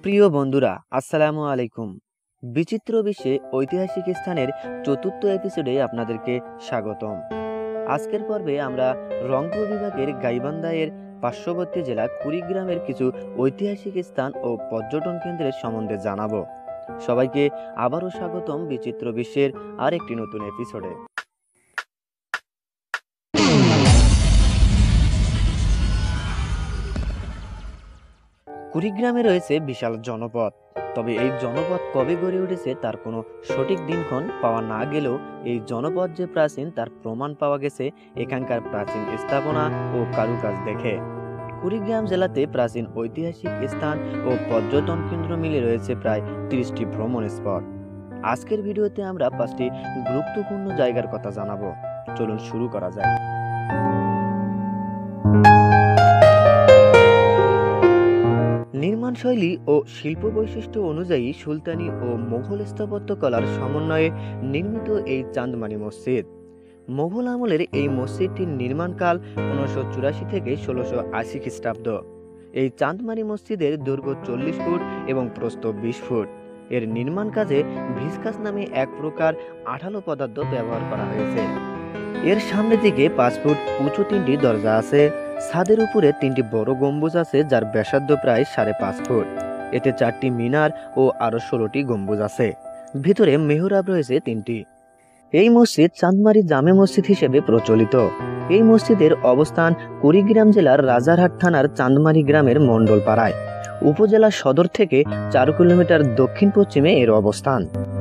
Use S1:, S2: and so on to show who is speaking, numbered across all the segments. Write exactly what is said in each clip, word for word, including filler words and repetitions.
S1: প্রিয় বন্ধুরা, আসসালামু আলাইকুম। বিচিত্র বিশ্বে ঐতিহাসিক স্থানের চতুর্থ এপিসোডে আপনাদেরকে স্বাগতম। আজকের পর্বে আমরা রংপুর বিভাগের গাইবান্ধা এর পার্শ্ববর্তী জেলা কুড়িগ্রামের কিছু ঐতিহাসিক স্থান ও পর্যটন কেন্দ্রের সম্বন্ধে জানাবো। সবাইকে আবারও স্বাগতম বিচিত্র বিশ্বের আর একটি নতুন এপিসোডে। কুড়িগ্রামে রয়েছে বিশাল জনপদ, তবে এই জনপদ কবে গড়ে উঠেছে তার কোনো সঠিক দিনক্ষণ পাওয়া না গেলেও এই জনপদ যে প্রাচীন তার প্রমাণ পাওয়া গেছে এখানকার প্রাচীন স্থাপনা ও কারুকাজ দেখে। কুড়িগ্রাম জেলাতে প্রাচীন ঐতিহাসিক স্থান ও পর্যটন কেন্দ্র মিলে রয়েছে প্রায় তিরিশটি ভ্রমণ স্পট। আজকের ভিডিওতে আমরা পাঁচটি গুরুত্বপূর্ণ জায়গার কথা জানাবো। চলুন শুরু করা যায়। নির্মাণশৈলী ও শিল্প বৈশিষ্ট্য অনুযায়ী সুলতানি ও মোঘল স্থাপত্যকলার সমন্বয়ে নির্মিত এই চাঁদমারি মসজিদ। মোঘল আমলের এই মসজিদটির নির্মাণকাল পনেরোশো চুরাশি থেকে ষোলোশো আশি খ্রিস্টাব্দ। এই চাঁদমারি মসজিদের দৈর্ঘ্য চল্লিশ ফুট এবং প্রস্থ বিশ ফুট। এর নির্মাণ কাজে ভিসকাস নামে এক প্রকার আঠালো পদার্থ ব্যবহার করা হয়েছে। এর সামনের দিকে পাঁচ ফুট উঁচু তিনটি দরজা আছে। ছাদের উপরে তিনটি বড় গম্বুজ আছে যার ব্যাসার্ধ প্রায় সাড়ে পাঁচ ফুট। এতে চারটি মিনার ও আরো ষোলোটি গম্বুজ আছে। ভিতরে মেহরাব রয়েছে তিনটি। এই মসজিদ চাঁদমারি জামে মসজিদ হিসেবে প্রচলিত। এই মসজিদের অবস্থান কুড়িগ্রাম জেলার রাজারহাট থানার চাঁদমারি গ্রামের মণ্ডলপাড়ায়। উপজেলা সদর থেকে চার কিলোমিটার দক্ষিণ পশ্চিমে এর অবস্থান।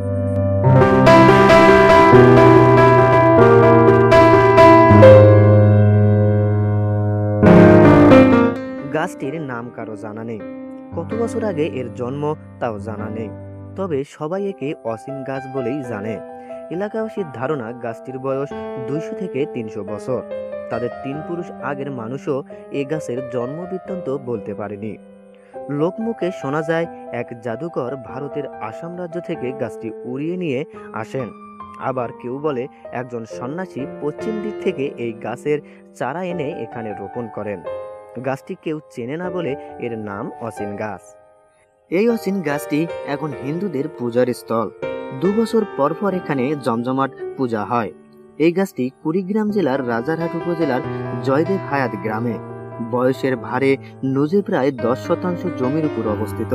S1: গাছটির নাম কারো জানা নেই। কত বছর আগে এর জন্ম তাও জানা নেই, তবে সবাই একে অসীম গাছ বলেই জানে। এলাকাবাসীর ধারণা গাছটির বয়স দুইশো থেকে তিনশো বছর। তাদের তিন পুরুষ আগের মানুষও এ গাছের জন্ম বৃত্তান্ত বলতে পারেনি। লোকমুখে শোনা যায় এক জাদুকর ভারতের আসাম রাজ্য থেকে গাছটি উড়িয়ে নিয়ে আসেন। আবার কেউ বলে একজন সন্ন্যাসী পশ্চিম দিক থেকে এই গাছের চারা এনে এখানে রোপণ করেন। গাছটি কেউ চেনে না বলে এর নাম অচিন গাছ। এই অচিন গাছটি এখন হিন্দুদের পূজার স্থল। দু বছর পর পর এখানে জমজমাট পূজা হয়। এই গাছটি কুড়িগ্রাম জেলার রাজারহাট উপজেলার জয়দেব হায়াত গ্রামে। বয়সের ভারে নুজে প্রায় দশ শতাংশ জমির উপর অবস্থিত।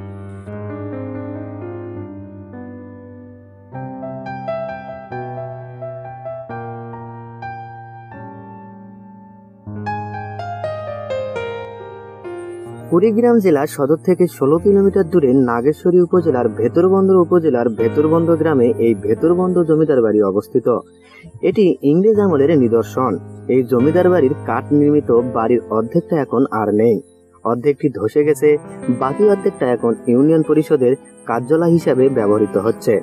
S1: কুড়িগ্রাম জেলা সদর থেকে ষোলো কিলোমিটার দূরে নাগেশ্বরী উপজেলার ভেতরবন্দর উপজেলার ভেতরবন্দ গ্রামে এই ভেতরবন্দ জমিদার বাড়ি অবস্থিত। এটি ইংরেজ আমলের নিদর্শন। এই জমিদার বাড়ির কাঠ নির্মিত বাড়ির অর্ধেকটা এখন আর নেই। অর্ধেকটি ধসে গেছে, বাকি অর্ধেকটা এখন ইউনিয়ন পরিষদের কার্যালয় হিসাবে ব্যবহৃত হচ্ছে।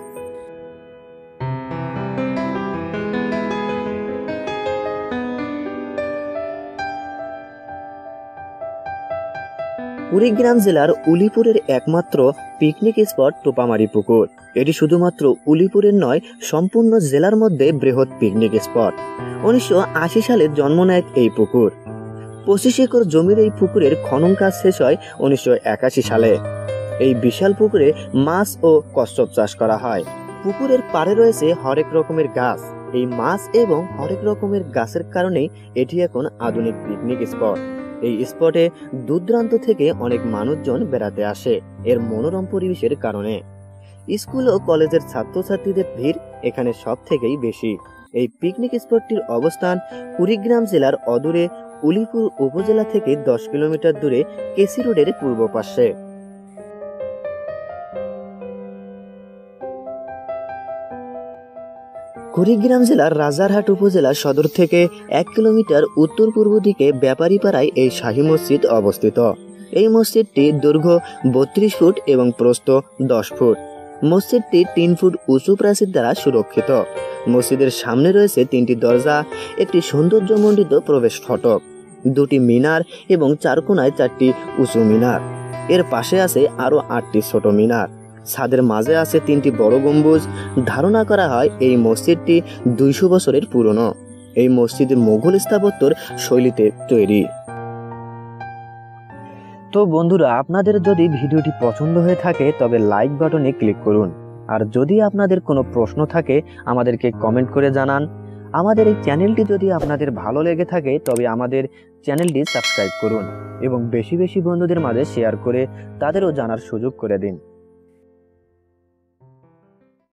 S1: কুড়িগ্রাম জেলার উলিপুরের একমাত্র পিকনিক স্পট টোপামারি পুকুর। এটি শুধুমাত্র উলিপুরের নয়, সম্পূর্ণ জেলার মধ্যে বৃহৎ পিকনিক স্পট। উনিশশো আশি সালে জন্ম নেয় এই পুকুর। পঁচিশ একর জমির এই পুকুরের খনন কাজ শেষ হয় উনিশশো একাশি সালে। এই বিশাল পুকুরে মাছ ও কচ্ছপ চাষ করা হয়। পুকুরের পাড়ে রয়েছে হরেক রকমের গাছ। এই মাছ এবং হরেক রকমের গাছের কারণেই এটি এখন আধুনিক পিকনিক স্পট। এই স্পটে দূরদূরান্ত থেকে অনেক মানুষজন বেড়াতে আসে এর মনোরম পরিবেশের কারণে। স্কুল ও কলেজের ছাত্রছাত্রীদের ভিড় এখানে সব থেকেই বেশি। এই পিকনিক স্পটটির অবস্থান কুড়িগ্রাম জেলার অদূরে উলিপুর উপজেলা থেকে দশ কিলোমিটার দূরে কেসি রোডের পূর্ব পাশে। কুড়িগ্রাম জেলার রাজারহাট উপজেলা সদর থেকে এক কিলোমিটার উত্তর পূর্ব দিকে ব্যাপারীপাড়ায় এই শাহী মসজিদ অবস্থিত। এই মসজিদটি দৈর্ঘ্য বত্রিশ ফুট এবং প্রস্থ দশ ফুট। মসজিদটি তিন ফুট উঁচু প্রাচীর দ্বারা সুরক্ষিত। মসজিদের সামনে রয়েছে তিনটি দরজা, একটি সৌন্দর্যমণ্ডিত প্রবেশ ফটক, দুটি মিনার এবং চার কোণায় চারটি উঁচু মিনার। এর পাশে আছে আরো আটটি ছোট মিনার। ছাদের মাঝে আছে তিনটি বড় গম্বুজ। ধারণা করা হয় এই মসজিদটি দুইশো বছরের পুরনো। এই মসজিদ মোঘল স্থাপত্যের শৈলীতে তৈরি। তো বন্ধুরা, আপনাদের যদি ভিডিওটি পছন্দ হয়ে থাকে তবে লাইক বাটনে ক্লিক করুন। আর যদি আপনাদের কোনো প্রশ্ন থাকে আমাদেরকে কমেন্ট করে জানান। আমাদের এই চ্যানেলটি যদি আপনাদের ভালো লেগে থাকে তবে আমাদের চ্যানেলটি সাবস্ক্রাইব করুন এবং বেশি বেশি বন্ধুদের মাঝে শেয়ার করে তাদেরও জানার সুযোগ করে দিন।